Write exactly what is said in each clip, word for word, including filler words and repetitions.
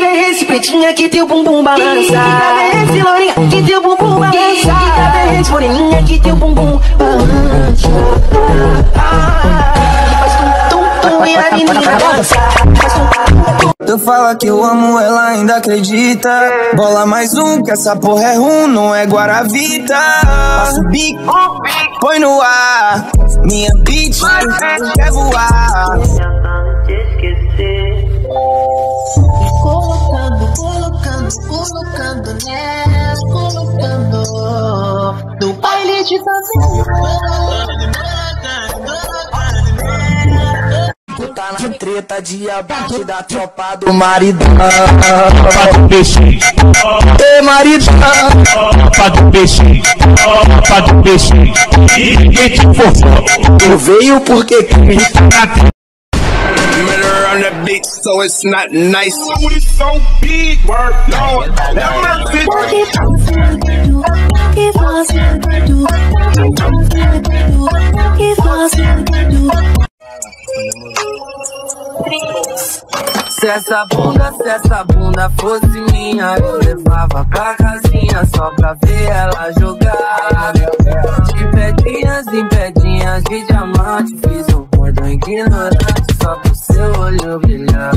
vem esse pretinha que teu bumbum balança. Tá vem esse lourinha que teu bumbum balança. Tá vem esse moreninha que teu bumbum balança. Faz tum tum tum e a menina dança. Faz tum tum tum. Tu fala que eu amo, ela ainda acredita. Bola mais um, que essa porra é rum, não é Guaravita. Passa o bico, põe no ar. Minha bitch quer voar. Colocando, colocando, colocando nela, colocando no baile de favela. Tá na treta de abate da tropa do maridão. Tropa do peixe, Ei, maridão. tropa do peixe, tropa do peixe. Ninguém te forçou. Tu veio porque quis. On the beat, so it's not nice. We so big, work, Lord, have mercy. Se essa bunda, se essa bunda fosse minha, eu levava pra casinha só pra ver ela jogar. De pedrinhas em pedrinhas de diamante, fiz um cordão ignorante só pro seu olho brilhar.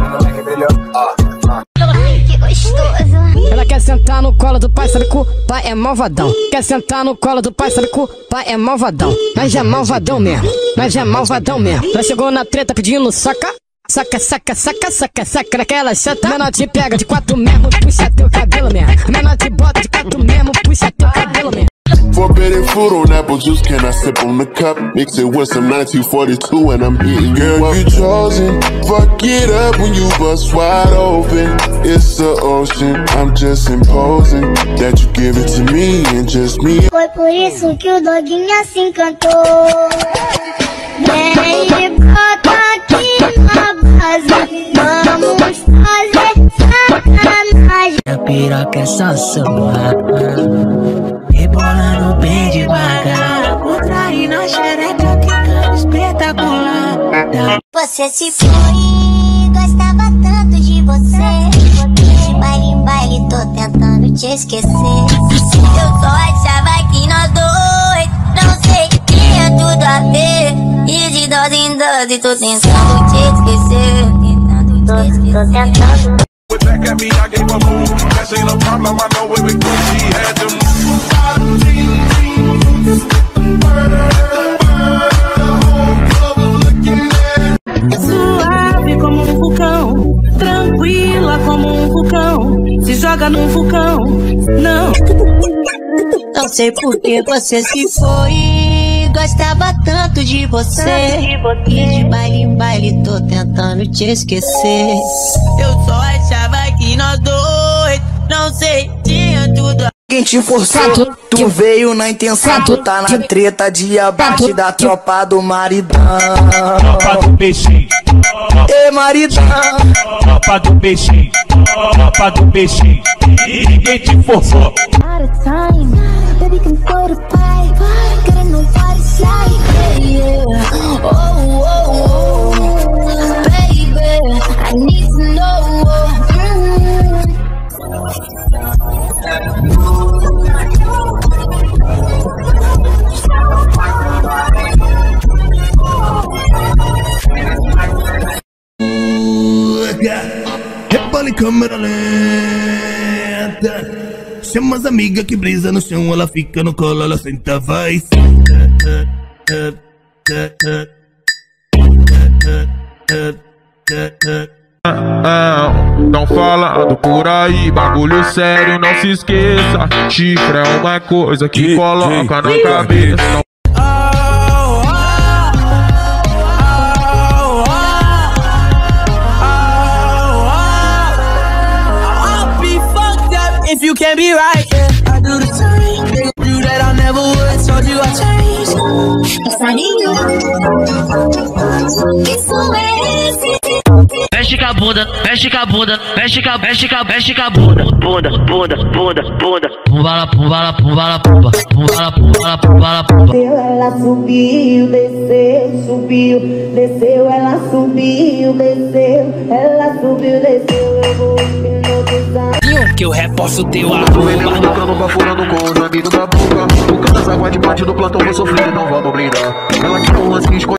Que gostoso. Ela quer sentar no colo do pai, sabe que o pai é malvadão. Quer sentar no colo do pai, sabe que o pai é malvadão. Mas é malvadão mesmo, mas é malvadão mesmo. Ela chegou na treta pedindo saca. Saca, saca, saca, saca, saca naquela chata. Menor te pega de quatro mesmo, puxa teu cabelo mesmo. Menor te bota de quatro mesmo, puxa teu cabelo mesmo. Forbidden fruit on apple juice, can I sip on the cup? Mix it with some ninety-two forty-two and I'm hitting you up. You chosen, fuck it up when you bust wide open. It's the ocean, I'm just imposing that you give it to me and just me. Foi por isso que o doguinho assim cantou. Vem e bota aqui na base, vamos fazer sacanagem. A piroca é só sua, rebolando bem devagar. Contraindo a xereca, quicando espetacular. Você se foi, gostava tanto de você. De baile em baile, tô tentando te esquecer. Eu só achava que nós dois, não sei, tinha tudo a ver. E de dose em dose, tô tentando te esquecer. Tentando te esquecer. Tô tentando. Back at me, I gave a move. That ain't a problem, I know it would go. She had to Suave como um vulcão, tranquila como um vulcão. Se joga num vulcão, não. Não sei por que você se foi. Gostava tanto de você. E de baile em baile, tô tentando te esquecer. Eu só achava que nós dois, não sei, tinha tudo. Quem te forçou, tu, tu veio na intenção. Tu tá na treta de abate da tropa do maridão. tropa do peixe, Ei, maridão. tropa do peixe, tropa do peixe. Ninguém te forçou. Out of time, baby can go to pipe. Gotta know what it's like, yeah. Oh, oh, oh, baby, I need to know. Rebola em câmera lenta. Chama as amigas que brisa no chão. Ela fica no colo, ela senta, vai. Não falando por aí, bagulho sério, não se esqueça. Chifre é uma coisa que coloca na cabeça. If you can't be right, yeah, I do the same. They do that I never would. Told you I changed. Passarinho, isso é esse. Mexe com a bunda, mexe com a bunda, mexe com a, mexe com a, mexe com a bunda. Bunda, bunda, bunda, bunda. Pumbala, pumbala, pumbala, pumba. Pumbala, pumbala, pumbala, pumba. Ela subiu, desceu, subiu, desceu. Ela subiu, desceu. Ela subiu, desceu. Eu vou Que eu reposto teu arroba. Tô vendendo no cano, bafurando com os amigos da boca. O cara das águas de bate do plantão, vou sofrer, não vamos brindar. Ela quer um lance que esconde.